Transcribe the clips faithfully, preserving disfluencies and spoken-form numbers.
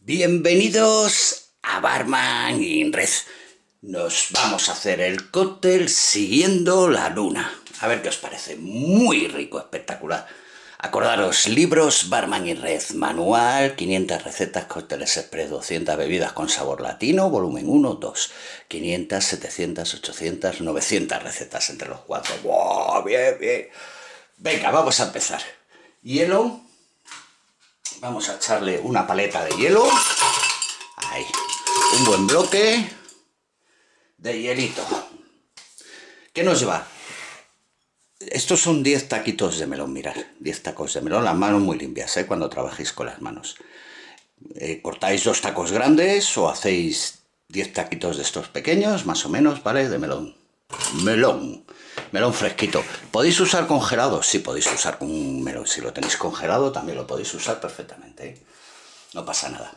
Bienvenidos a Barman in Red. Nos vamos a hacer el cóctel siguiendo la luna. A ver qué os parece. Muy rico, espectacular. Acordaros, libros Barman in Red, manual, quinientas recetas, cócteles express, doscientas bebidas con sabor latino, volumen uno, dos, quinientas, setecientas, ochocientas, novecientas recetas entre los cuatro. ¡Wow! Bien, bien. Venga, vamos a empezar. Hielo. Vamos a echarle una paleta de hielo. Ahí. Un buen bloque de hielito. ¿Qué nos lleva? Estos son diez taquitos de melón, mirad. diez tacos de melón, las manos muy limpias, ¿eh? Cuando trabajéis con las manos. Eh, cortáis dos tacos grandes o hacéis diez taquitos de estos pequeños, más o menos, ¿vale? De melón. Melón. Melón fresquito. ¿Podéis usar congelado? Sí, podéis usar un melón. Si lo tenéis congelado, también lo podéis usar perfectamente, ¿eh? No pasa nada.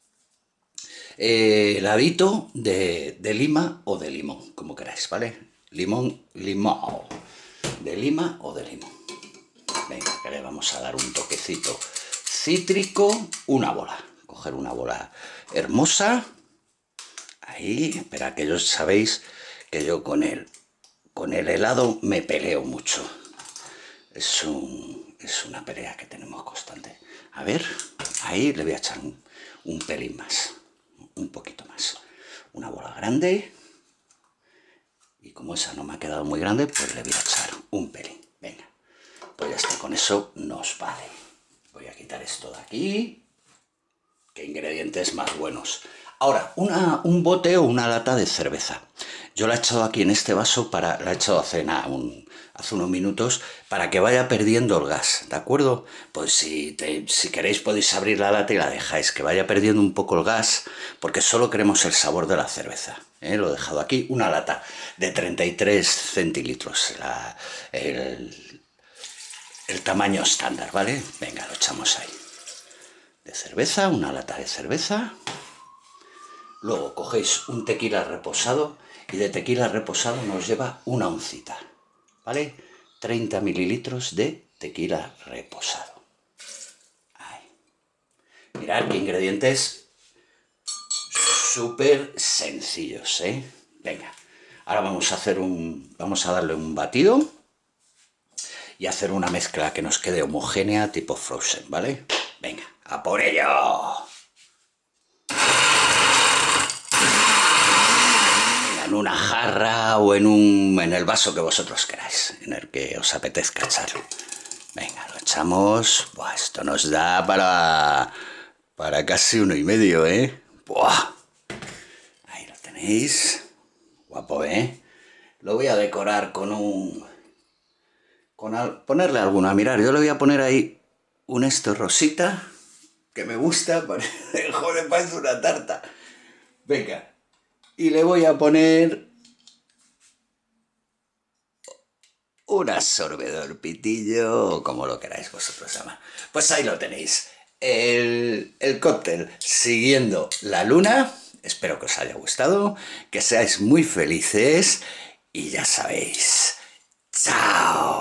Eh, heladito de, de lima o de limón, como queráis, ¿vale? Limón, limón. De lima o de limón. Venga, que le vamos a dar un toquecito cítrico. Una bola. Coger una bola hermosa. Ahí, espera, que yo sabéis que yo con el, con el helado me peleo mucho. Es, un, es una pelea que tenemos constante. A ver, ahí le voy a echar un, un pelín más. Un poquito más. Una bola grande. Y como esa no me ha quedado muy grande, pues le voy a echar un pelín. Venga, pues ya está, con eso nos vale. Voy a quitar esto de aquí. Qué ingredientes más buenos. Ahora, una, un bote o una lata de cerveza. Yo la he echado aquí en este vaso, para, la he echado hace, nada, un, hace unos minutos, para que vaya perdiendo el gas, ¿de acuerdo? Pues si, te, si queréis podéis abrir la lata y la dejáis, que vaya perdiendo un poco el gas, porque solo queremos el sabor de la cerveza. ¿eh? Lo he dejado aquí, una lata de treinta y tres centilitros, la, el, el tamaño estándar, ¿vale? Venga, lo echamos ahí. De cerveza, una lata de cerveza. Luego cogéis un tequila reposado y de tequila reposado nos lleva una oncita, ¿vale? treinta mililitros de tequila reposado. Ahí. Mirad qué ingredientes súper sencillos, ¿eh? Venga, ahora vamos a hacer un, vamos a darle un batido y hacer una mezcla que nos quede homogénea tipo frozen, ¿vale? Venga, ¡a por ello! En una jarra o en, un, en el vaso que vosotros queráis, en el que os apetezca echarlo. Venga, lo echamos. Buah, esto nos da para, para casi uno y medio, ¿eh? Buah. Ahí lo tenéis. Guapo, ¿eh? Lo voy a decorar con un... con al, ponerle alguna. Mirad, yo le voy a poner ahí un esto rosita, que me gusta. Joder, parece una tarta. Venga. Y le voy a poner un absorbedor pitillo, o como lo queráis vosotros llamar. Pues ahí lo tenéis. El, el cóctel siguiendo la luna. Espero que os haya gustado, que seáis muy felices y ya sabéis. ¡Chao!